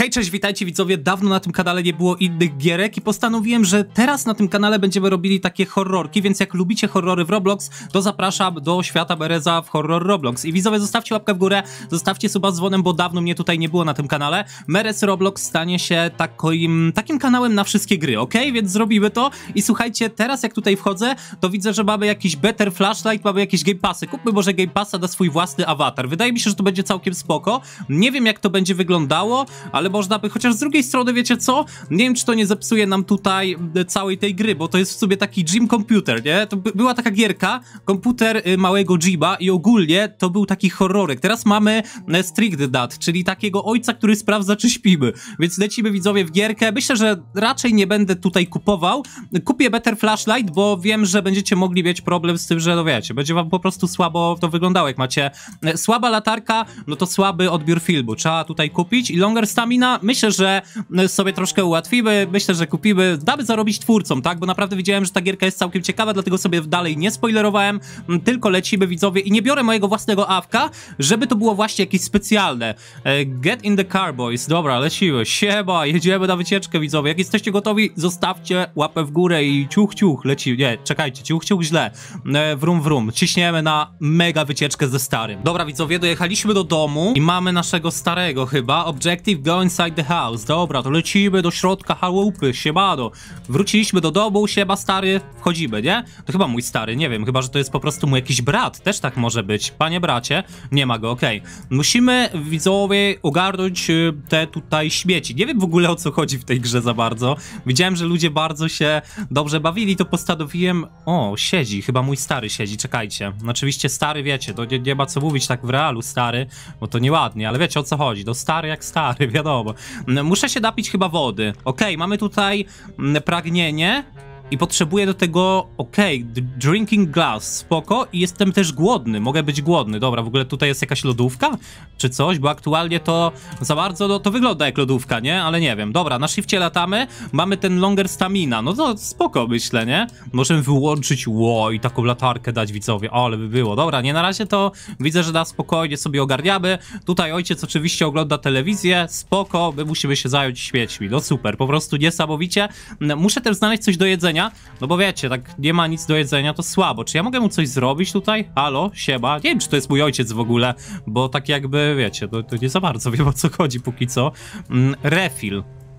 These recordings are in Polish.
Hej, cześć, witajcie widzowie, dawno na tym kanale nie było innych gierek i postanowiłem, że teraz na tym kanale będziemy robili takie horrorki, więc jak lubicie horrory w Roblox, to zapraszam do świata Bereza w horror Roblox. I widzowie, zostawcie łapkę w górę, zostawcie suba z dzwonem, bo dawno mnie tutaj nie było na tym kanale. Merez Roblox stanie się takim kanałem na wszystkie gry, ok? Więc zrobimy to i słuchajcie, teraz jak tutaj wchodzę, to widzę, że mamy jakiś better flashlight, mamy jakieś game passy. Kupmy może game passa na swój własny awatar. Wydaje mi się, że to będzie całkiem spoko. Nie wiem, jak to będzie wyglądało, ale można by, chociaż z drugiej strony, wiecie co? Nie wiem, czy to nie zepsuje nam tutaj całej tej gry, bo to jest w sobie taki gym computer, nie? To była taka gierka, komputer małego gyma i ogólnie to był taki horrorek. Teraz mamy strict dad, czyli takiego ojca, który sprawdza, czy śpimy. Więc lecimy, widzowie, w gierkę. Myślę, że raczej nie będę tutaj kupował. Kupię better flashlight, bo wiem, że będziecie mogli mieć problem z tym, że no wiecie, będzie wam po prostu słabo to wyglądało. Jak macie słaba latarka, no to słaby odbiór filmu. Trzeba tutaj kupić i longer stamina. Myślę, że sobie troszkę ułatwimy, myślę, że kupimy, damy zarobić twórcom, tak? Bo naprawdę widziałem, że ta gierka jest całkiem ciekawa, dlatego sobie dalej nie spoilerowałem, tylko lecimy, widzowie, i nie biorę mojego własnego awka, żeby to było właśnie jakieś specjalne. Get in the car, boys. Dobra, lecimy. Siema, jedziemy na wycieczkę, widzowie. Jak jesteście gotowi, zostawcie łapę w górę i ciuch, ciuch, lecimy. Nie, czekajcie, ciuch, ciuch, źle. Wrum, wrum. Ciśniemy na mega wycieczkę ze starym. Dobra, widzowie, dojechaliśmy do domu i mamy naszego starego chyba. Objective, go inside the house. Dobra, to lecimy do środka chałupy, siemano. Wróciliśmy do domu, siema stary, wchodzimy, nie? To chyba mój stary, nie wiem, chyba, że to jest po prostu mój jakiś brat, też tak może być. Panie bracie, nie ma go, okej. Musimy, widzowie, ogarnąć te tutaj śmieci. Nie wiem w ogóle, o co chodzi w tej grze za bardzo. Widziałem, że ludzie bardzo się dobrze bawili, to postanowiłem... O, siedzi, chyba mój stary siedzi, czekajcie. Oczywiście stary, wiecie, to nie ma co mówić tak w realu, stary, bo to nieładnie, ale wiecie, o co chodzi. No stary jak stary, wiadomo. Muszę się napić chyba wody. Okej, mamy tutaj pragnienie i potrzebuję do tego, drinking glass, spoko, i jestem też głodny, mogę być głodny. Dobra, w ogóle tutaj jest jakaś lodówka, czy coś, bo aktualnie to za bardzo, no, to wygląda jak lodówka, nie? Ale nie wiem. Dobra, na shifcie latamy, mamy ten longer stamina, no to spoko, myślę, nie? Możemy wyłączyć, i taką latarkę dać, widzowie, ale by było. Dobra, nie, na razie to widzę, że na spokojnie sobie ogarniamy. Tutaj ojciec oczywiście ogląda telewizję, spoko, my musimy się zająć śmiećmi, no super, po prostu niesamowicie. Muszę też znaleźć coś do jedzenia, no bo wiecie, tak nie ma nic do jedzenia, to słabo. Czy ja mogę mu coś zrobić tutaj? Halo, siema. Nie wiem, czy to jest mój ojciec w ogóle, bo tak jakby, wiecie, to nie za bardzo wiem, o co chodzi póki co. Refill.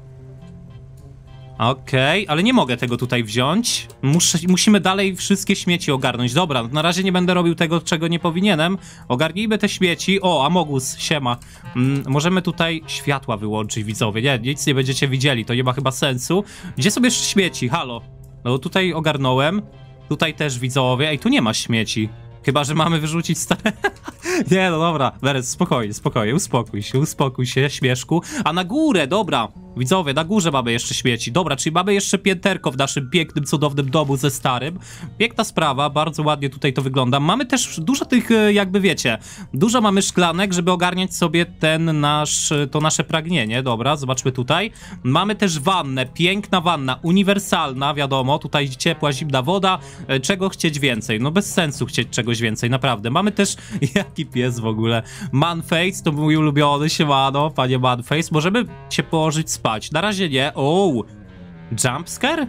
Okej, ale nie mogę tego tutaj wziąć. Musimy dalej wszystkie śmieci ogarnąć. Dobra, na razie nie będę robił tego, czego nie powinienem. Ogarnijmy te śmieci. O, Amogus, siema. Możemy tutaj światła wyłączyć, widzowie. Nie, nic nie będziecie widzieli, to nie ma chyba sensu. Gdzie są jeszcze śmieci? Halo. No tutaj ogarnąłem. Tutaj też, widzowie. Ej, tu nie ma śmieci. Chyba że mamy wyrzucić stare... Nie, no dobra. Berez, spokojnie, spokojnie. Uspokój się, śmieszku. A na górę, dobra. Widzowie, na górze mamy jeszcze śmieci. Dobra, czyli mamy jeszcze pięterko w naszym pięknym, cudownym domu ze starym. Piękna sprawa, bardzo ładnie tutaj to wygląda. Mamy też dużo tych, jakby wiecie, dużo mamy szklanek, żeby ogarniać sobie to nasze pragnienie. Dobra, zobaczmy tutaj. Mamy też wannę, piękna wanna, uniwersalna, wiadomo. Tutaj ciepła, zimna woda. Czego chcieć więcej? No bez sensu chcieć czegoś więcej, naprawdę. Mamy też, jaki pies w ogóle. Manface, to mój ulubiony, siemano, panie Manface. Możemy się położyć spać. Na razie nie. Jumpscare?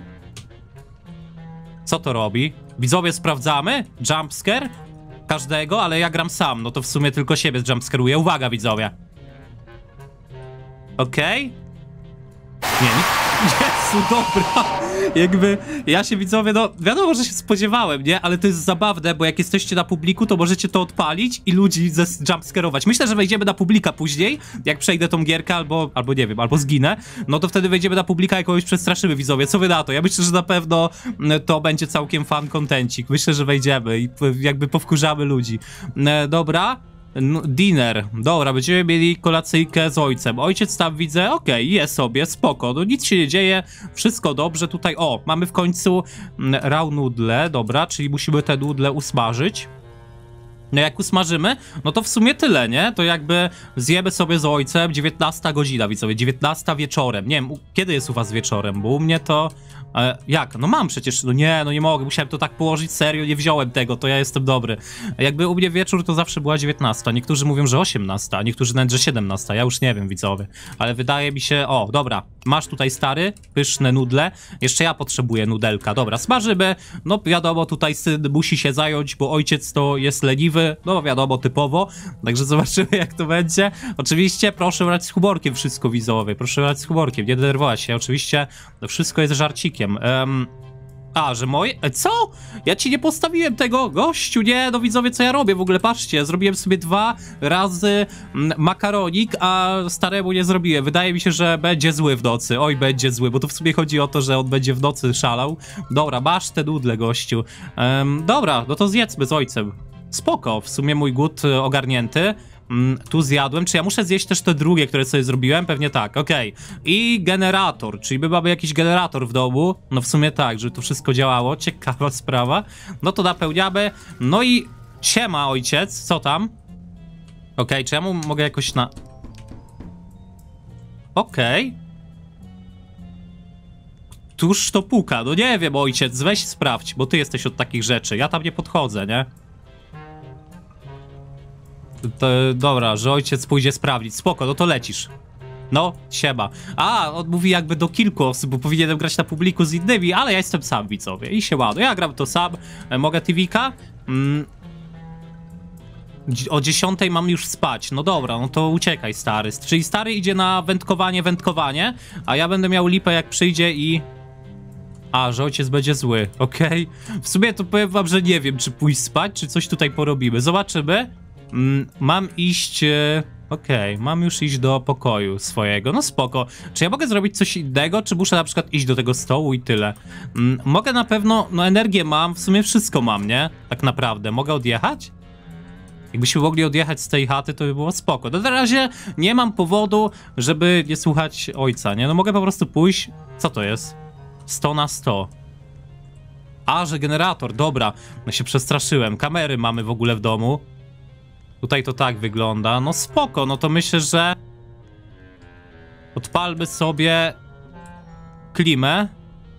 Co to robi? Widzowie, sprawdzamy? Jumpscare? Każdego, ale ja gram sam, no to w sumie tylko siebie jumpscaruję. Uwaga, widzowie. Okej? Nie. Jezu, dobra. Jakby, ja się, widzowie, no wiadomo, że się spodziewałem, nie? Ale to jest zabawne, bo jak jesteście na publiku, to możecie to odpalić i ludzi jumpscarować. Myślę, że wejdziemy na publika później, jak przejdę tą gierkę, albo nie wiem, albo zginę, no to wtedy wejdziemy na publika i kogoś przestraszymy, widzowie. Co wy na to? Ja myślę, że na pewno to będzie całkiem fan kontencik. Myślę, że wejdziemy i jakby powkurzamy ludzi. Dobra. Dinner. Dobra, będziemy mieli kolacyjkę z ojcem. Ojciec tam widzę, je sobie, spoko. No nic się nie dzieje, wszystko dobrze. Tutaj, mamy w końcu raw noodle, dobra, czyli musimy te noodle usmażyć. No jak usmażymy, no to w sumie tyle, nie? To jakby zjemy sobie z ojcem 19 godzina, widzowie, 19 wieczorem. Nie wiem, kiedy jest u was wieczorem, bo u mnie to... jak? No mam przecież, no nie mogę, musiałem to tak położyć, serio, nie wziąłem tego, to ja jestem dobry. Jakby u mnie wieczór to zawsze była 19, niektórzy mówią, że 18, a niektórzy nawet, że 17, ja już nie wiem, widzowie. Ale wydaje mi się, o, dobra, masz tutaj stary, pyszne nudle, jeszcze ja potrzebuję nudelka, dobra, smażymy, no wiadomo, tutaj syn musi się zająć, bo ojciec to jest leniwy, no wiadomo, typowo, także zobaczymy jak to będzie. Oczywiście proszę brać z humorkiem wszystko, widzowie, proszę brać z humorkiem, nie denerwować się, oczywiście to wszystko jest żarcikiem. Że moje... Co? Ja ci nie postawiłem tego, gościu, nie, no widzowie, co ja robię w ogóle, patrzcie, zrobiłem sobie 2 razy makaronik, a staremu nie zrobiłem. Wydaje mi się, że będzie zły w nocy, oj, będzie zły, bo tu w sumie chodzi o to, że on będzie w nocy szalał. Dobra, masz te nudle, gościu. Dobra, no to zjedzmy z ojcem. Spoko, w sumie mój głód ogarnięty. Tu zjadłem. Czy ja muszę zjeść też te drugie, które sobie zrobiłem? Pewnie tak, okej. I generator, czyli my mamy jakiś generator w domu. No w sumie tak, żeby to wszystko działało. Ciekawa sprawa. No to napełniamy. No i siema ojciec, co tam? Okej, czy ja mu mogę jakoś na... Okej. Któż to puka? No nie wiem, ojciec, weź sprawdź, bo ty jesteś od takich rzeczy. Ja tam nie podchodzę, nie? To, dobra, że ojciec pójdzie sprawdzić. Spoko, no to lecisz. No, siema. On mówi jakby do kilku osób, bo powinienem grać na publiku z innymi, ale ja jestem sam, widzowie. I siema, no ja gram to sam. Mogę TV-ka? O 10 mam już spać. No dobra, no to uciekaj, stary. Czyli stary idzie na wędkowanie, a ja będę miał lipę jak przyjdzie i... że ojciec będzie zły, okej? W sumie to powiem wam, że nie wiem, czy pójść spać, czy coś tutaj porobimy. Zobaczymy. Mam iść... Okej, mam już iść do pokoju swojego. No spoko. Czy ja mogę zrobić coś innego, czy muszę na przykład iść do tego stołu i tyle? Mogę na pewno... No energię mam, w sumie wszystko mam, nie? Tak naprawdę. Mogę odjechać? Jakbyśmy mogli odjechać z tej chaty, to by było spoko. No na razie nie mam powodu, żeby nie słuchać ojca, nie? No mogę po prostu pójść... Co to jest? 100 na 100. Że generator, dobra. No się przestraszyłem. Kamery mamy w ogóle w domu. Tutaj to tak wygląda. No spoko, no to myślę, że... Odpalmy sobie... klimę.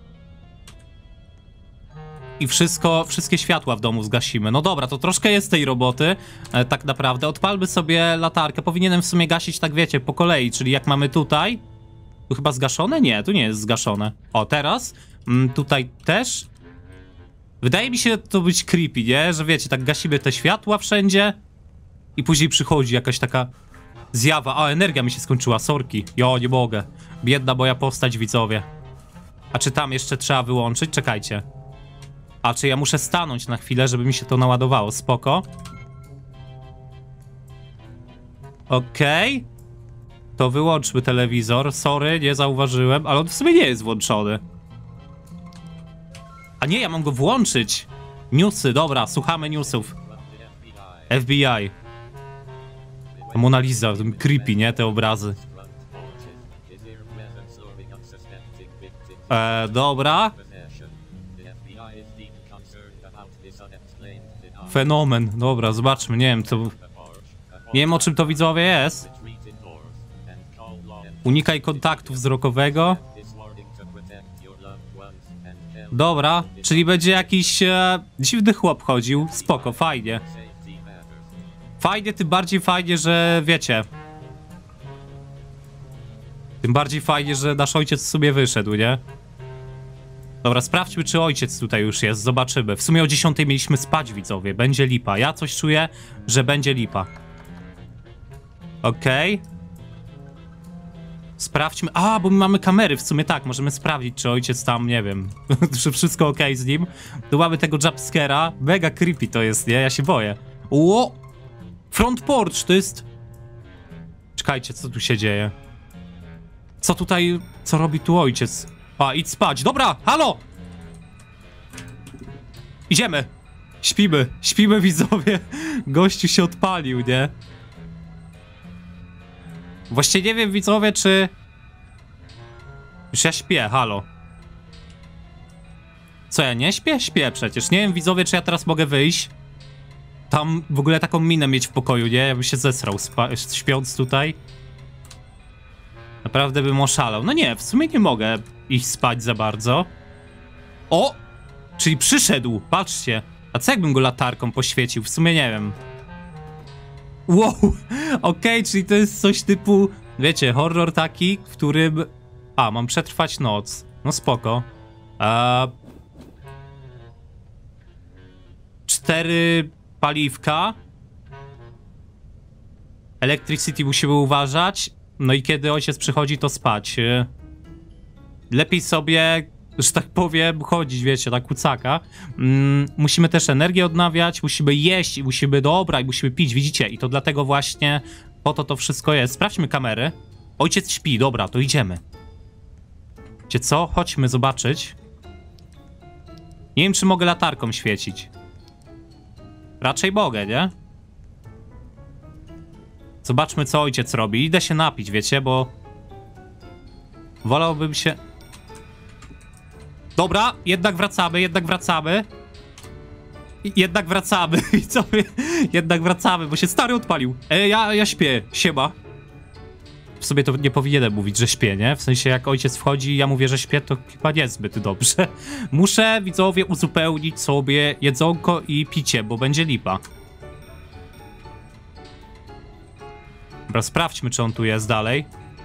I wszystkie światła w domu zgasimy. No dobra, to troszkę jest tej roboty, tak naprawdę. Odpalmy sobie latarkę. Powinienem w sumie gasić, tak wiecie, po kolei. Czyli jak mamy tutaj... Tu chyba zgaszone? Nie, tu nie jest zgaszone. O, teraz. Tutaj też. Wydaje mi się to być creepy, nie? Że wiecie, tak gasimy te światła wszędzie. I później przychodzi jakaś taka zjawa. Energia mi się skończyła, sorki. Nie mogę. Biedna moja postać, widzowie. A czy tam jeszcze trzeba wyłączyć? Czekajcie. Czy ja muszę stanąć na chwilę, żeby mi się to naładowało? Spoko. Okej. To wyłączmy telewizor. Sorry, nie zauważyłem, ale on w sumie nie jest włączony. Nie, ja mam go włączyć. Newsy, dobra, słuchamy newsów. FBI. Mona Lisa, creepy, nie? Te obrazy. Dobra. Fenomen, dobra, zobaczmy, nie wiem, to... Nie wiem, o czym to, widzowie, jest. Unikaj kontaktu wzrokowego. Dobra, czyli będzie jakiś dziwny chłop chodził. Spoko, fajnie. Fajnie, tym bardziej fajnie, że wiecie. Tym bardziej fajnie, że nasz ojciec sobie wyszedł, nie? Dobra, sprawdźmy, czy ojciec tutaj już jest, zobaczymy. W sumie o 10 mieliśmy spać, widzowie, będzie lipa. Ja coś czuję, że będzie lipa. Okej. Sprawdźmy. Bo my mamy kamery, w sumie tak, możemy sprawdzić, czy ojciec tam, nie wiem, czy wszystko okej z nim. Tu mamy tego jumpscare'a, mega creepy to jest, nie? Ja się boję. Front porch, to jest... Czekajcie, co tu się dzieje? Co robi tu ojciec? Idź spać, dobra, halo! Idziemy! Śpimy, widzowie. Gościu się odpalił, nie? Właściwie nie wiem, widzowie, czy... Już ja śpię, halo. Co, ja nie śpię? Śpię przecież. Nie wiem, widzowie, czy ja teraz mogę wyjść. tam w ogóle taką minę mieć w pokoju, nie? Ja bym się zesrał śpiąc tutaj. Naprawdę bym oszalał. No nie, w sumie nie mogę iść spać za bardzo. O! Czyli przyszedł, patrzcie. A co jakbym go latarką poświecił? W sumie nie wiem. Wow! Okej, czyli to jest coś typu, wiecie, horror taki, w którym... A, mam przetrwać noc. No spoko. 4 paliwka. Electricity musimy uważać. No i kiedy ojciec przychodzi, to spać. Lepiej sobie, że tak powiem, chodzić, wiecie, na kucaka. Musimy też energię odnawiać, musimy jeść i musimy, dobra, i musimy pić, widzicie? I to dlatego właśnie po to wszystko jest. Sprawdźmy kamery. Ojciec śpi, dobra, to idziemy. Wiecie co? Chodźmy zobaczyć. Nie wiem, czy mogę latarką świecić. Raczej mogę, nie? Zobaczmy, co ojciec robi. Idę się napić, wiecie, bo... Wolałbym się... Dobra, jednak wracamy. I co? Jednak wracamy, bo się stary odpalił. Ja śpię, siema. W sobie to nie powinienem mówić, że śpię, nie? W sensie, jak ojciec wchodzi i ja mówię, że śpię, to chyba niezbyt dobrze. Muszę, widzowie, uzupełnić sobie jedzonko i picie, bo będzie lipa. Dobra, sprawdźmy, czy on tu jest dalej.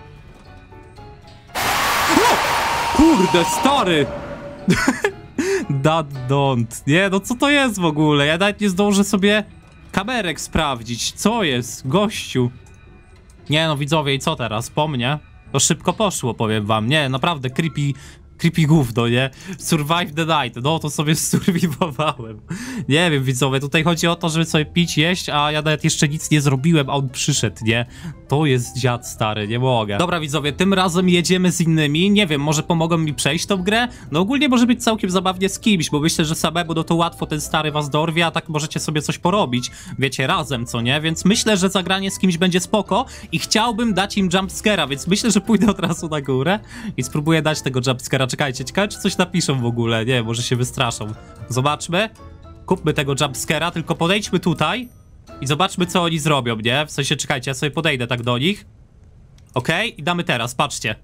O! Kurde, stary! Dad don't. Nie, no co to jest w ogóle? Ja nawet nie zdążę sobie kamerek sprawdzić. Co jest, gościu? Nie no, widzowie, i co teraz? Po mnie? To szybko poszło, powiem wam. Nie, naprawdę, creepy gówno, nie? Survive the night. No, to sobie survivowałem. Nie wiem, widzowie, tutaj chodzi o to, żeby sobie pić, jeść, a ja nawet jeszcze nic nie zrobiłem, a on przyszedł, nie? To jest dziad stary, nie mogę. Dobra, widzowie, tym razem jedziemy z innymi. Nie wiem, może pomogą mi przejść tą grę? No ogólnie może być całkiem zabawnie z kimś, bo myślę, że samemu no to łatwo ten stary was dorwie, a tak możecie sobie coś porobić. Wiecie, razem, co nie? Więc myślę, że zagranie z kimś będzie spoko i chciałbym dać im jumpscare'a, więc myślę, że pójdę od razu na górę i spróbuję dać tego jumpscare'a. Czekajcie, ciekawe, czy coś napiszą w ogóle. Nie, może się wystraszą. Zobaczmy. Kupmy tego jumpscare'a, tylko podejdźmy tutaj i zobaczmy, co oni zrobią, nie? W sensie, czekajcie, ja sobie podejdę tak do nich. Okej, i damy teraz, patrzcie.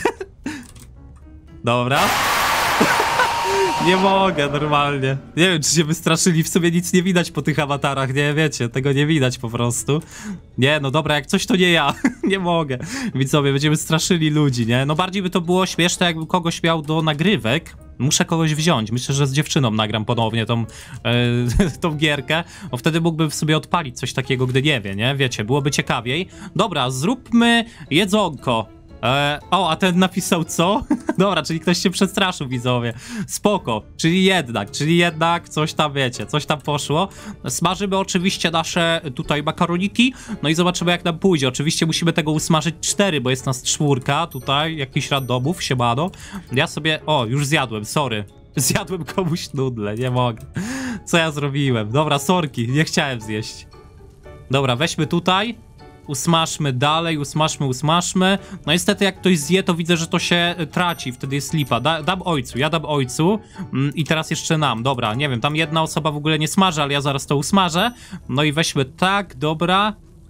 Dobra. Nie mogę, normalnie. Nie wiem, czy się wystraszyli, w sumie nic nie widać po tych awatarach, nie wiecie, tego nie widać po prostu. Nie, no dobra, jak coś to nie ja, nie mogę. Widzowie, będziemy straszyli ludzi, nie? No bardziej by to było śmieszne, jakbym kogoś miał do nagrywek. Muszę kogoś wziąć, myślę, że z dziewczyną nagram ponownie tą gierkę, bo wtedy mógłbym sobie odpalić coś takiego, gdy nie wie, nie? Wiecie, byłoby ciekawiej. Dobra, zróbmy jedzonko. O, a ten napisał co? Dobra, czyli ktoś się przestraszył, widzowie. Spoko, czyli jednak coś tam, wiecie, coś tam poszło. Smażymy oczywiście nasze tutaj makaroniki, no i zobaczymy, jak nam pójdzie. Oczywiście musimy tego usmażyć 4, bo jest nas 4, tutaj jakiś randomów, siemano. Ja sobie, o, już zjadłem, sorry. Zjadłem komuś nudle, nie mogę. Co ja zrobiłem? Dobra, sorki, nie chciałem zjeść. Dobra, weźmy tutaj. Usmażmy dalej, usmażmy. No niestety jak ktoś zje, to widzę, że to się traci, wtedy jest lipa. Ja dam ojcu i teraz jeszcze nam. Dobra, nie wiem, tam jedna osoba w ogóle nie smaży, ale ja zaraz to usmażę. No i weźmy tak, dobra.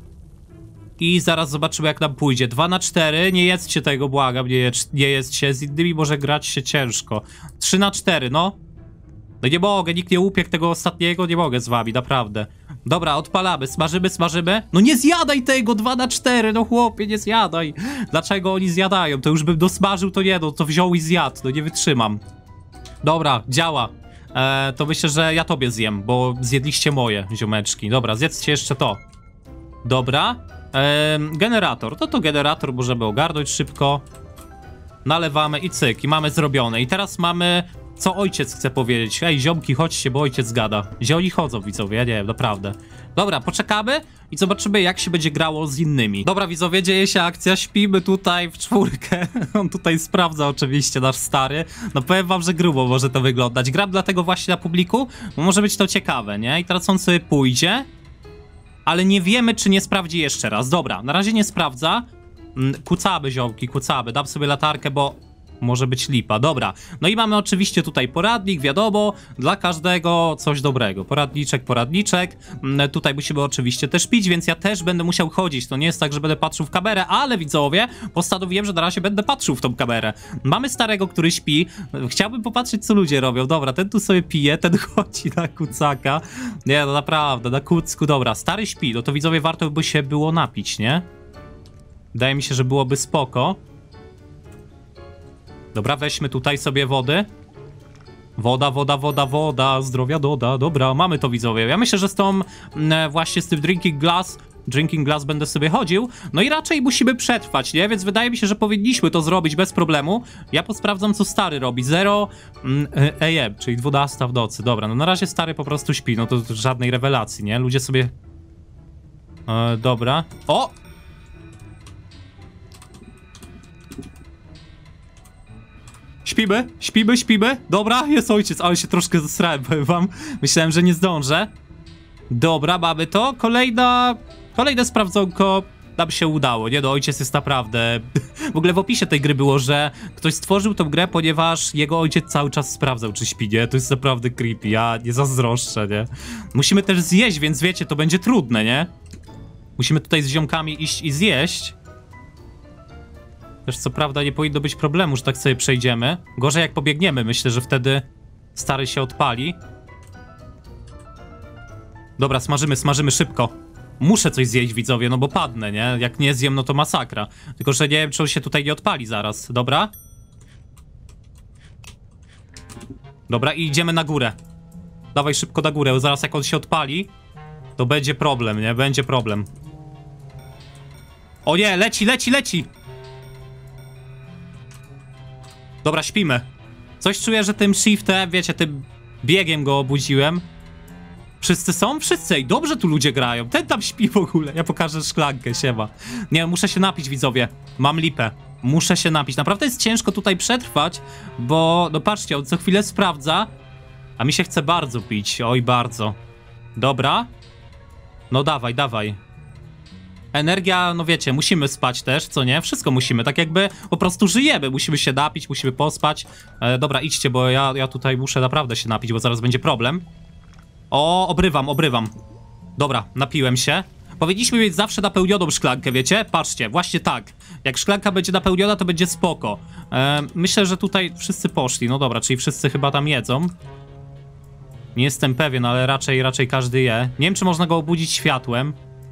I zaraz zobaczymy, jak nam pójdzie. 2 na 4, nie jedzcie tego, błagam, nie jedzcie. Z innymi może grać się ciężko. 3 na 4, no. No nie mogę, nikt nie upiekł tego ostatniego, nie mogę z wami, naprawdę. Dobra, odpalamy, smażymy. No nie zjadaj tego, 2 na 4, no chłopie, nie zjadaj. Dlaczego oni zjadają? To już bym dosmażył, to nie, no to wziął i zjadł, no nie wytrzymam. Dobra, działa. To myślę, że ja tobie zjem, bo zjedliście moje, ziomeczki. Dobra, zjedzcie jeszcze to. Dobra. Generator, to generator możemy ogarnąć szybko. Nalewamy i cyk, i mamy zrobione. I teraz mamy... Co ojciec chce powiedzieć? Ej, ziomki, chodźcie, bo ojciec gada. Gdzie oni chodzą, widzowie? Ja nie wiem, naprawdę. Dobra, poczekamy i zobaczymy, jak się będzie grało z innymi. Dobra, widzowie, dzieje się akcja, śpimy tutaj w 4. On tutaj sprawdza oczywiście, nasz stary. No powiem wam, że grubo może to wyglądać. Gram dlatego właśnie na publiku, bo może być to ciekawe, nie? I teraz on sobie pójdzie, ale nie wiemy, czy nie sprawdzi jeszcze raz. Dobra, na razie nie sprawdza. Kucamy, ziomki, kucamy. Dam sobie latarkę, bo... może być lipa. Dobra, no i mamy oczywiście tutaj poradnik, wiadomo, dla każdego coś dobrego. Poradniczek. Tutaj musimy oczywiście też pić, więc ja też będę musiał chodzić. To nie jest tak, że będę patrzył w kamerę, ale widzowie, postanowiłem, że na razie będę patrzył w tą kamerę. Mamy starego, który śpi. Chciałbym popatrzeć, co ludzie robią. Dobra, ten tu sobie pije, ten chodzi na kucaka. Nie, no naprawdę, na kucku. Dobra, stary śpi, no to widzowie, warto by się było napić, nie? Wydaje mi się, że byłoby spoko. Dobra, weźmy tutaj sobie wody. Woda, zdrowia doda. Dobra, mamy to, widzowie. Ja myślę, że z tą właśnie z tym drinking glass będę sobie chodził. No i raczej musimy przetrwać, nie? Więc wydaje mi się, że powinniśmy to zrobić bez problemu. Ja posprawdzam, co stary robi. 0 AM, czyli 12 w nocy. Dobra, no na razie stary po prostu śpi. No to żadnej rewelacji, nie? Ludzie sobie... dobra. O! Śpimy. Dobra, jest ojciec, ale się troszkę zesrałem, powiem wam. Myślałem, że nie zdążę. Dobra, mamy to. Kolejne sprawdzonko. Nam się udało, nie? No, ojciec jest naprawdę... W ogóle w opisie tej gry było, że ktoś stworzył tą grę, ponieważ jego ojciec cały czas sprawdzał, czy śpi, nie? To jest naprawdę creepy, ja nie zazdroszczę, nie? Musimy też zjeść, więc wiecie, to będzie trudne, nie? Musimy tutaj z ziomkami iść i zjeść. Też co prawda nie powinno być problemu, że tak sobie przejdziemy. Gorzej jak pobiegniemy, myślę, że wtedy stary się odpali. Dobra, smażymy szybko. Muszę coś zjeść, widzowie, no bo padnę, nie? Jak nie zjem, no to masakra. Tylko że nie wiem, czy on się tutaj nie odpali zaraz. Dobra? Dobra, i idziemy na górę. Dawaj szybko na górę, bo zaraz jak on się odpali, to będzie problem, nie? Będzie problem. O nie, leci! Dobra, śpimy. Coś czuję, że tym shiftem, wiecie, tym biegiem go obudziłem. Wszyscy są? Wszyscy. I dobrze tu ludzie grają. Ten tam śpi w ogóle. Ja pokażę szklankę, siema. Nie, muszę się napić, widzowie. Mam lipę. Muszę się napić. Naprawdę jest ciężko tutaj przetrwać, bo, no patrzcie, on co chwilę sprawdza, a mi się chce bardzo pić. Oj, bardzo. Dobra. No dawaj. Energia, no wiecie, musimy spać też, co nie? Wszystko musimy, tak jakby po prostu żyjemy. Musimy się napić, musimy pospać. Dobra, idźcie, bo ja tutaj muszę naprawdę się napić, bo zaraz będzie problem. O, obrywam. Dobra, napiłem się. Powinniśmy mieć zawsze napełnioną szklankę, wiecie? Patrzcie, właśnie tak. Jak szklanka będzie napełniona, to będzie spoko. Myślę, że tutaj wszyscy poszli. No dobra, czyli wszyscy chyba tam jedzą. Nie jestem pewien, ale raczej każdy je. Nie wiem, czy można go obudzić światłem.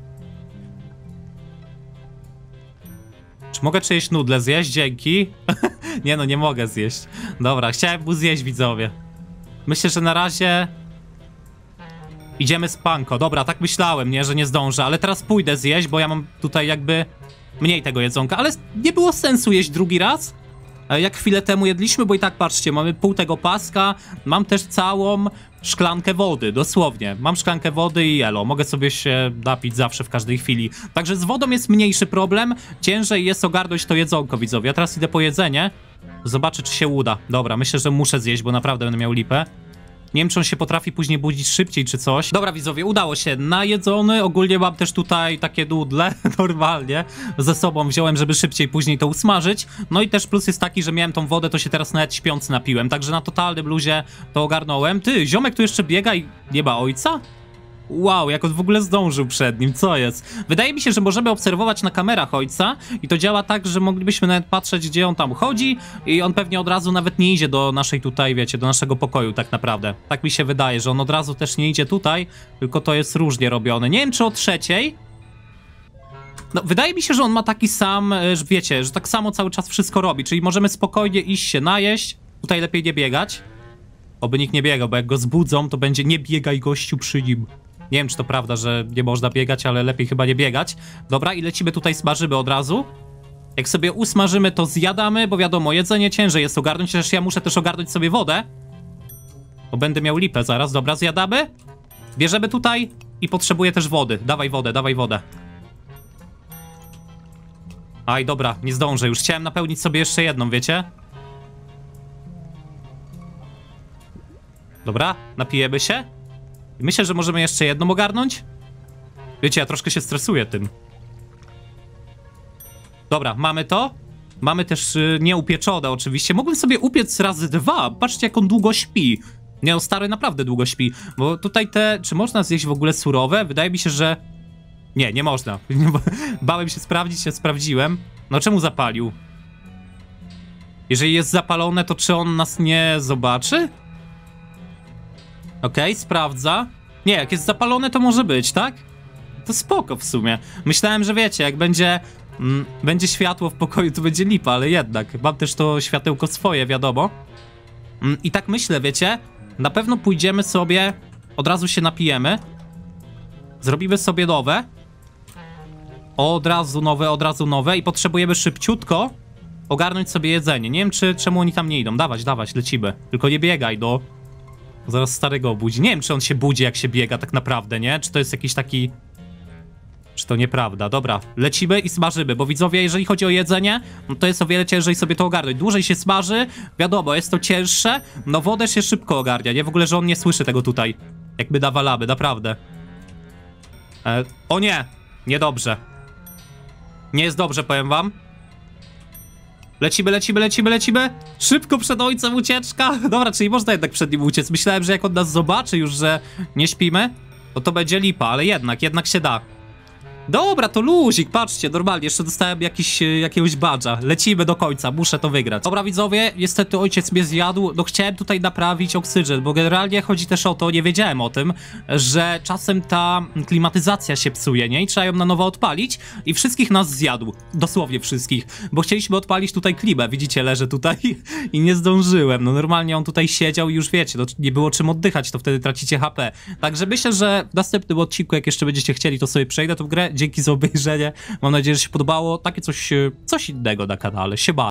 Czy mogę czyjeś nudle zjeść? Dzięki. Nie no, nie mogę zjeść. Dobra, chciałem mu zjeść, widzowie. Myślę, że na razie... Idziemy z panko. Dobra, tak myślałem, nie, że nie zdążę, ale teraz pójdę zjeść, bo ja mam tutaj jakby mniej tego jedzonka, ale nie było sensu jeść drugi raz, jak chwilę temu jedliśmy, bo i tak patrzcie, mamy pół tego paska, mam też całą szklankę wody, dosłownie. Mam szklankę wody i elo, mogę sobie się napić zawsze w każdej chwili. Także z wodą jest mniejszy problem, ciężej jest ogarnąć to jedzonko, widzowie. Ja teraz idę po jedzenie, zobaczę, czy się uda. Dobra, myślę, że muszę zjeść, bo naprawdę będę miał lipę. Nie wiem, czy on się potrafi później budzić szybciej, czy coś. Dobra, widzowie, udało się. Najedzony. Ogólnie mam też tutaj takie nudle, normalnie. Ze sobą wziąłem, żeby szybciej później to usmażyć. No i też plus jest taki, że miałem tą wodę, to się teraz nawet śpiący napiłem. Także na totalnym luzie to ogarnąłem. Ty, ziomek tu jeszcze biega i nie ma ojca? Wow, jak on w ogóle zdążył przed nim, co jest? Wydaje mi się, że możemy obserwować na kamerach ojca i to działa tak, że moglibyśmy nawet patrzeć, gdzie on tam chodzi i on pewnie od razu nawet nie idzie do naszej tutaj, wiecie, do naszego pokoju tak naprawdę. Tak mi się wydaje, że on od razu też nie idzie tutaj, tylko to jest różnie robione. Nie wiem, czy o 3:00. No, wydaje mi się, że on ma taki sam, że wiecie, że tak samo cały czas wszystko robi, czyli możemy spokojnie iść się najeść. Tutaj lepiej nie biegać. Oby nikt nie biegał, bo jak go zbudzą, to będzie nie biegaj gościu przy nim. Nie wiem, czy to prawda, że nie można biegać, ale lepiej chyba nie biegać. Dobra, i lecimy tutaj, smażymy od razu. Jak sobie usmażymy, to zjadamy, bo wiadomo, jedzenie ciężej jest ogarnąć, chociaż ja muszę też ogarnąć sobie wodę. Bo będę miał lipę zaraz. Dobra, zjadamy. Bierzemy tutaj i potrzebuję też wody. Dawaj wodę, dawaj wodę. Aj, dobra, nie zdążę już. Chciałem napełnić sobie jeszcze jedną, wiecie? Dobra, napijemy się. Myślę, że możemy jeszcze jedną ogarnąć. Wiecie, ja troszkę się stresuję tym. Dobra, mamy to. Mamy też nieupieczone oczywiście. Mogłem sobie upiec razy 2. Patrzcie, jak on długo śpi. Nie, no stary naprawdę długo śpi. Bo tutaj czy można zjeść w ogóle surowe? Wydaje mi się, że... Nie można. Bałem się sprawdzić, sprawdziłem. No czemu zapalił? Jeżeli jest zapalone, to czy on nas nie zobaczy? Okej, sprawdza. Nie, jak jest zapalone, to może być, tak? To spoko w sumie. Myślałem, że wiecie, jak będzie światło w pokoju, to będzie lipa, ale jednak. Mam też to światełko swoje, wiadomo. I tak myślę, wiecie, na pewno pójdziemy sobie, od razu się napijemy. Zrobimy sobie nowe. Od razu nowe i potrzebujemy szybciutko ogarnąć sobie jedzenie. Nie wiem, czemu oni tam nie idą. Dawać, lecimy. Tylko nie biegaj, zaraz starego obudzi. Nie wiem, czy on się budzi, jak się biega tak naprawdę, nie? Czy to jest jakiś taki... Czy to nieprawda? Dobra, lecimy i smażymy, bo widzowie, jeżeli chodzi o jedzenie, no to jest o wiele ciężej sobie to ogarnąć. Dłużej się smaży, wiadomo, jest to cięższe, no wodę się szybko ogarnia, nie? W ogóle, że on nie słyszy tego tutaj, jak my nawalamy, naprawdę. O nie! Niedobrze. Nie jest dobrze, powiem wam. Lecimy. Szybko przed ojcem ucieczka. Dobra, czyli można jednak przed nim uciec. Myślałem, że jak on nas zobaczy już, że nie śpimy, to będzie lipa, ale jednak się da. Dobra, to luzik, patrzcie, normalnie, jeszcze dostałem jakiegoś badża. Lecimy do końca, muszę to wygrać. Dobra, widzowie, niestety ojciec mnie zjadł. No chciałem tutaj naprawić oksygen, bo generalnie chodzi też o to, nie wiedziałem o tym, że czasem ta klimatyzacja się psuje, nie? I trzeba ją na nowo odpalić i wszystkich nas zjadł. Dosłownie wszystkich, bo chcieliśmy odpalić tutaj klimę, widzicie, leżę tutaj i nie zdążyłem. No normalnie on tutaj siedział i już wiecie, no, nie było czym oddychać, to wtedy tracicie HP. Także myślę, że w następnym odcinku, jak jeszcze będziecie chcieli, to sobie przejdę tą grę. Dzięki za obejrzenie. Mam nadzieję, że się podobało. Takie coś innego na kanale. Siema.